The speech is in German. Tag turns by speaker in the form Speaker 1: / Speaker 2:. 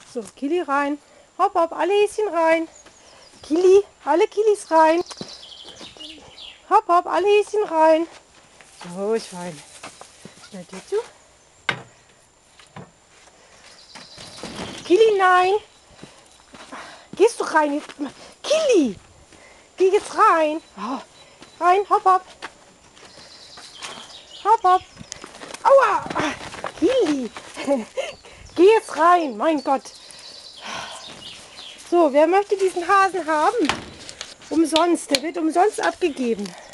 Speaker 1: So, Kili rein. Hopp, hopp, alle Häschen rein. Kili, alle Kilis rein. Hopp, hopp, alle Häschen rein. So, Schwein. Na, du? Kili, nein. Gehst du rein jetzt? Kili, geh jetzt rein. Oh, rein, hopp, hopp. Hopp, hopp. Aua. Kili. Geh jetzt rein, mein Gott. So, wer möchte diesen Hasen haben? Umsonst, der wird umsonst abgegeben.